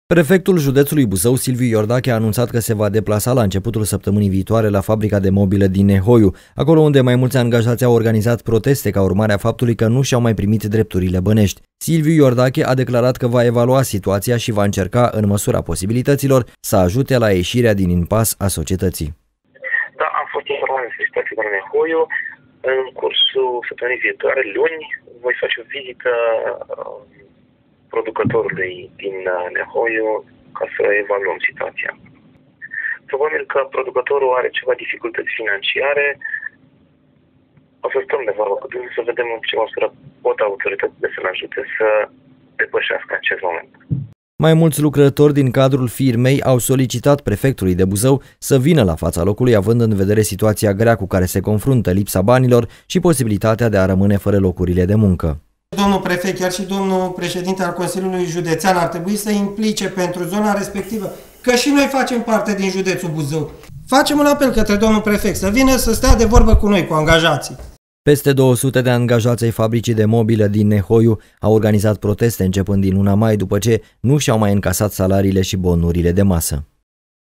Prefectul județului Buzău, Silviu Iordache, a anunțat că se va deplasa la începutul săptămânii viitoare la fabrica de mobilă din Nehoiu, acolo unde mai mulți angajați au organizat proteste ca urmare a faptului că nu și-au mai primit drepturile bănești. Silviu Iordache a declarat că va evalua situația și va încerca, în măsura posibilităților, să ajute la ieșirea din impas a societății. Da, am fost informat despre situația din Nehoiu. În cursul săptămânii viitoare, luni, voi face o vizită producătorului din Nehoiu ca să evaluăm situația. Probabil că producătorul are ceva dificultăți financiare. O să stăm de vorbă cu dânsul să vedem în ce măsură pot autoritățile să-l ajute să depășească acest moment. Mai mulți lucrători din cadrul firmei au solicitat prefectului de Buzău să vină la fața locului, având în vedere situația grea cu care se confruntă, lipsa banilor și posibilitatea de a rămâne fără locurile de muncă. Domnul prefect, chiar și domnul președinte al Consiliului Județean ar trebui să implice pentru zona respectivă, că și noi facem parte din județul Buzău. Facem un apel către domnul prefect să vină să stea de vorbă cu noi, cu angajații. Peste 200 de angajați ai fabricii de mobilă din Nehoiu au organizat proteste începând din luna mai, după ce nu și-au mai încasat salariile și bonurile de masă.